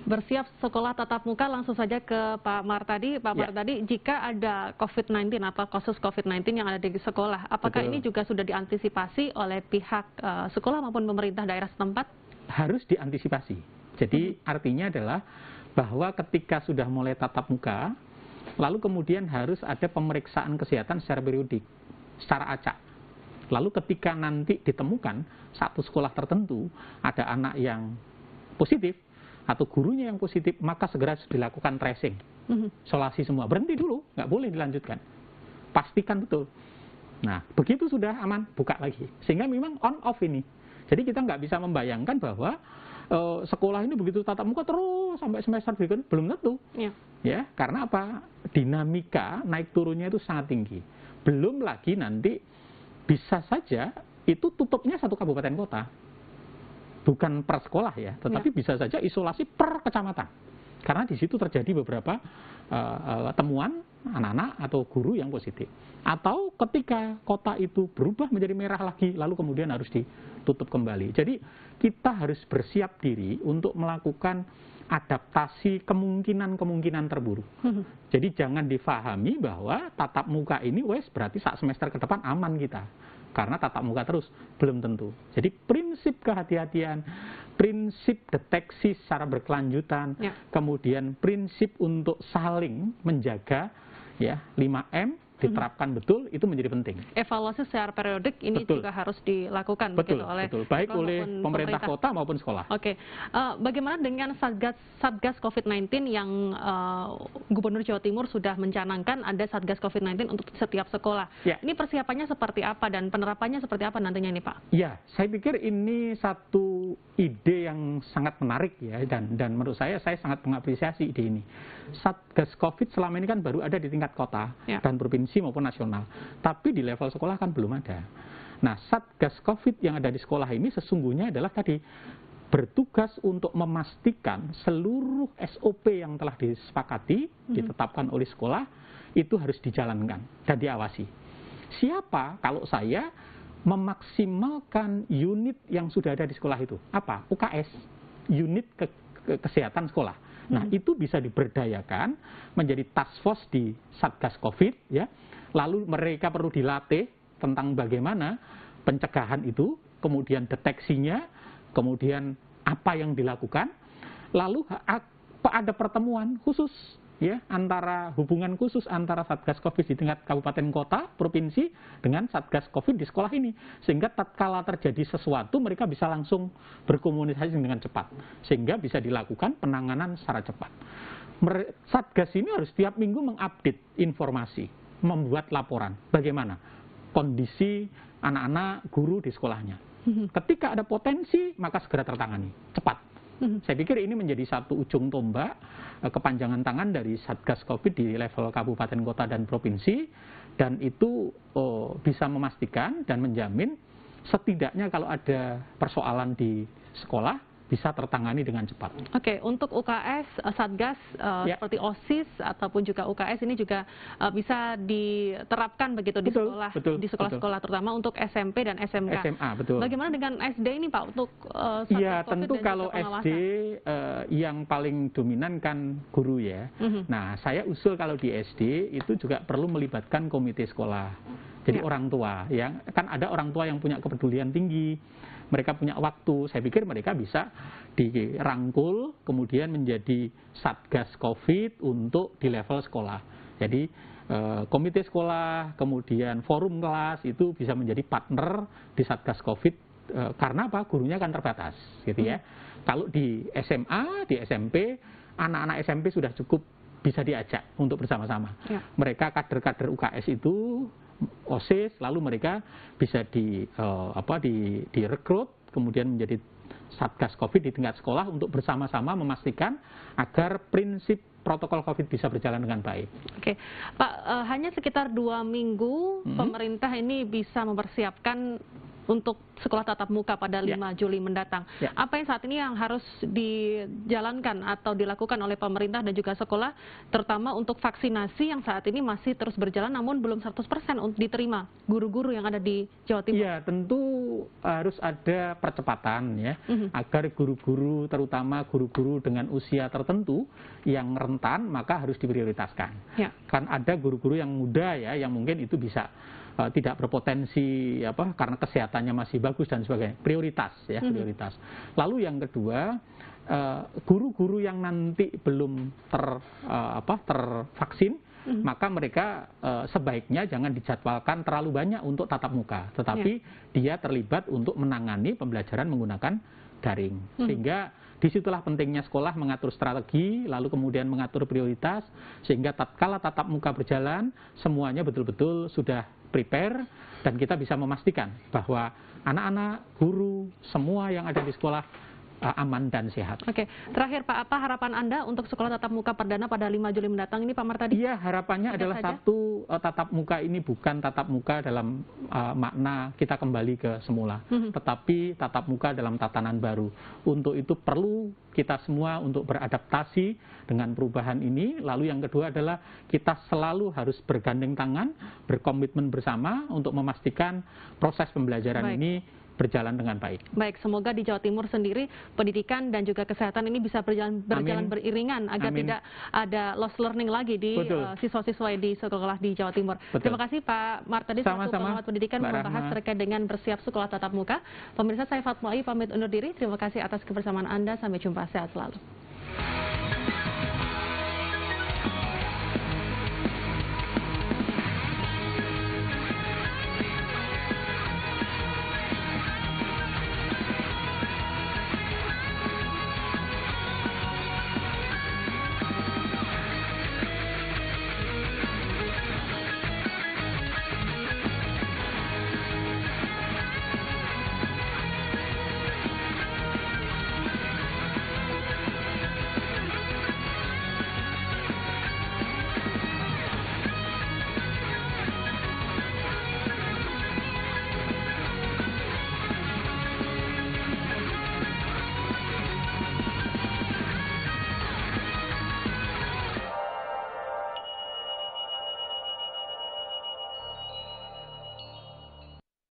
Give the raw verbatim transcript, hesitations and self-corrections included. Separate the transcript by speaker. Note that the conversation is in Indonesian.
Speaker 1: Bersiap sekolah tatap muka, langsung saja ke Pak Martadi. Pak
Speaker 2: Ya.
Speaker 1: Martadi, jika ada COVID sembilan belas atau kasus COVID sembilan belas yang ada di sekolah, apakah
Speaker 2: Betul.
Speaker 1: ini juga sudah diantisipasi oleh pihak uh, sekolah maupun pemerintah daerah setempat?
Speaker 2: Harus diantisipasi. Jadi
Speaker 1: Hmm.
Speaker 2: artinya adalah bahwa ketika sudah mulai tatap muka, lalu kemudian harus ada pemeriksaan kesehatan secara periodik, secara acak. Lalu ketika nanti ditemukan satu sekolah tertentu ada anak yang positif atau gurunya yang positif, maka segera dilakukan tracing,
Speaker 1: Hmm.
Speaker 2: isolasi semua. Berhenti dulu, nggak boleh dilanjutkan. Pastikan betul. Nah, begitu sudah aman, buka lagi. Sehingga memang on-off ini. Jadi kita nggak bisa membayangkan bahwa uh, sekolah ini begitu tatap muka terus sampai semester berikutnya, belum tentu.
Speaker 1: Ya.
Speaker 2: Ya, karena apa? Dinamika naik turunnya itu sangat tinggi. Belum lagi nanti bisa saja itu tutupnya satu kabupaten kota. Bukan per sekolah ya, tetapi
Speaker 1: Ya.
Speaker 2: bisa saja isolasi per kecamatan. Karena di situ terjadi beberapa uh, uh, temuan anak-anak atau guru yang positif. Atau ketika kota itu berubah menjadi merah lagi, lalu kemudian harus ditutup kembali. Jadi kita harus bersiap diri untuk melakukan adaptasi kemungkinan-kemungkinan terburuk.
Speaker 1: Hmm.
Speaker 2: Jadi jangan difahami bahwa tatap muka ini wes berarti saat semester ke depan aman kita. Karena tatap muka terus, belum tentu. Jadi prinsip kehati-hatian, prinsip deteksi secara berkelanjutan,
Speaker 1: Ya.
Speaker 2: kemudian prinsip untuk saling menjaga, ya lima M diterapkan betul, itu menjadi penting.
Speaker 1: Evaluasi secara periodik ini
Speaker 2: Betul.
Speaker 1: juga harus dilakukan
Speaker 2: Betul,
Speaker 1: begitu oleh
Speaker 2: betul. Baik
Speaker 1: sekolah
Speaker 2: oleh
Speaker 1: maupun
Speaker 2: pemerintah kota maupun sekolah.
Speaker 1: Oke, uh, bagaimana dengan Satgas Satgas COVID sembilan belas yang uh, Gubernur Jawa Timur sudah mencanangkan ada Satgas COVID sembilan belas untuk setiap sekolah?
Speaker 2: Ya.
Speaker 1: Ini persiapannya seperti apa dan penerapannya seperti apa nantinya ini, Pak?
Speaker 2: Ya, saya pikir ini satu ide yang sangat menarik ya, dan dan menurut saya saya sangat mengapresiasi ide ini. Satgas COVID selama ini kan baru ada di tingkat kota
Speaker 1: Ya.
Speaker 2: dan provinsi maupun nasional, tapi di level sekolah kan belum ada. Nah, Satgas COVID yang ada di sekolah ini sesungguhnya adalah tadi bertugas untuk memastikan seluruh S O P yang telah disepakati,
Speaker 1: Mm-hmm.
Speaker 2: ditetapkan oleh sekolah itu harus dijalankan dan diawasi. Siapa kalau saya memaksimalkan unit yang sudah ada di sekolah itu? Apa? U K S, unit ke, ke kesehatan sekolah. Nah,
Speaker 1: Hmm.
Speaker 2: itu bisa diberdayakan menjadi task force di Satgas COVID, ya. Lalu mereka perlu dilatih tentang bagaimana pencegahan itu, kemudian deteksinya, kemudian apa yang dilakukan. Lalu ada pertemuan khusus, ya, antara hubungan khusus antara Satgas COVID di tingkat kabupaten kota, provinsi dengan Satgas COVID di sekolah ini, sehingga tatkala terjadi sesuatu mereka bisa langsung berkomunikasi dengan cepat, sehingga bisa dilakukan penanganan secara cepat. Satgas ini harus setiap minggu mengupdate informasi, membuat laporan bagaimana kondisi anak-anak guru di sekolahnya. Ketika ada potensi maka segera tertangani cepat. Saya pikir ini menjadi satu ujung tombak kepanjangan tangan dari Satgas COVID di level kabupaten, kota, dan provinsi, dan itu oh, bisa memastikan dan menjamin setidaknya kalau ada persoalan di sekolah bisa tertangani dengan cepat.
Speaker 1: Oke, untuk U K S, Satgas uh,
Speaker 2: Ya.
Speaker 1: seperti OSIS ataupun juga U K S ini juga uh, bisa diterapkan begitu di
Speaker 2: Betul,
Speaker 1: sekolah,
Speaker 2: betul,
Speaker 1: di sekolah-sekolah terutama untuk S M P dan S M K.
Speaker 2: S M A, betul.
Speaker 1: Bagaimana dengan S D ini, Pak, untuk uh, Satgas
Speaker 2: Iya,
Speaker 1: COVID
Speaker 2: tentu
Speaker 1: dan
Speaker 2: kalau
Speaker 1: juga
Speaker 2: S D
Speaker 1: pengawasan?
Speaker 2: eh, yang paling dominan kan guru ya.
Speaker 1: Mhm.
Speaker 2: Nah, saya usul kalau di S D itu juga perlu melibatkan komite sekolah. Jadi
Speaker 1: Ya.
Speaker 2: orang tua, ya kan ada orang tua yang punya kepedulian tinggi, mereka punya waktu. Saya pikir mereka bisa dirangkul, kemudian menjadi Satgas COVID untuk di level sekolah. Jadi eh, komite sekolah, kemudian forum kelas itu bisa menjadi partner di Satgas COVID. E, karena apa? Gurunya kan terbatas, gitu ya. Hmm. Kalau di S M A, di S M P, anak-anak S M P sudah cukup bisa diajak untuk bersama-sama. Ya. Mereka kader-kader U K S itu, OSIS, lalu mereka bisa di e, apa di direkrut, kemudian menjadi Satgas COVID di tingkat sekolah untuk bersama-sama memastikan agar prinsip protokol COVID bisa berjalan dengan baik.
Speaker 1: Oke, Pak, e, hanya sekitar dua minggu hmm. pemerintah ini bisa mempersiapkan untuk sekolah tatap muka pada lima Juli mendatang.
Speaker 2: Ya.
Speaker 1: Apa yang saat ini yang harus dijalankan atau dilakukan oleh pemerintah dan juga sekolah, terutama untuk vaksinasi yang saat ini masih terus berjalan namun belum seratus persen untuk diterima guru-guru yang ada di Jawa Timur?
Speaker 2: Ya, tentu harus ada percepatan ya,
Speaker 1: Mhm.
Speaker 2: agar guru-guru, terutama guru-guru dengan usia tertentu yang rentan, maka harus diprioritaskan.
Speaker 1: Ya.
Speaker 2: Kan ada guru-guru yang muda ya, yang mungkin itu bisa uh, tidak berpotensi apa karena kesehatannya masih bagus dan sebagainya. Prioritas ya,
Speaker 1: Mhm.
Speaker 2: prioritas. Lalu yang kedua, uh, guru-guru yang nanti belum ter uh, apa tervaksin,
Speaker 1: Mhm.
Speaker 2: maka mereka uh, sebaiknya jangan dijadwalkan terlalu banyak untuk tatap muka, tetapi dia terlibat untuk menangani pembelajaran menggunakan daring.
Speaker 1: Mhm.
Speaker 2: Sehingga disitulah pentingnya sekolah mengatur strategi, lalu kemudian mengatur prioritas, sehingga tatkala tatap muka berjalan, semuanya betul-betul sudah prepare, dan kita bisa memastikan bahwa anak-anak, guru, semua yang ada di sekolah uh, aman dan sehat.
Speaker 1: Oke, terakhir Pak, apa harapan Anda untuk sekolah tatap muka perdana pada lima Juli mendatang ini Pak Martadi?
Speaker 2: Iya, harapannya
Speaker 1: Singkat
Speaker 2: adalah
Speaker 1: saja.
Speaker 2: satu, uh, tatap muka ini bukan tatap muka dalam uh, makna kita kembali ke semula,
Speaker 1: Mhm.
Speaker 2: tetapi tatap muka dalam tatanan baru. Untuk itu perlu kita semua untuk beradaptasi dengan perubahan ini. Lalu yang kedua adalah kita selalu harus bergandeng tangan, berkomitmen bersama untuk memastikan proses pembelajaran
Speaker 1: Baik.
Speaker 2: ini berjalan dengan baik.
Speaker 1: Baik, semoga di Jawa Timur sendiri pendidikan dan juga kesehatan ini bisa berjalan, berjalan
Speaker 2: Amin.
Speaker 1: beriringan agar
Speaker 2: Amin.
Speaker 1: tidak ada lost learning lagi di
Speaker 2: Betul.
Speaker 1: uh, siswa-siswa di sekolah di Jawa Timur.
Speaker 2: Betul.
Speaker 1: Terima kasih Pak Martadi selaku
Speaker 2: Sama-sama,
Speaker 1: pengamat pendidikan
Speaker 2: Mbak
Speaker 1: membahas
Speaker 2: Rahma.
Speaker 1: terkait dengan bersiap sekolah tatap muka. Pemirsa, saya Fatma Ai pamit undur diri. Terima kasih atas kebersamaan Anda. Sampai jumpa, sehat selalu.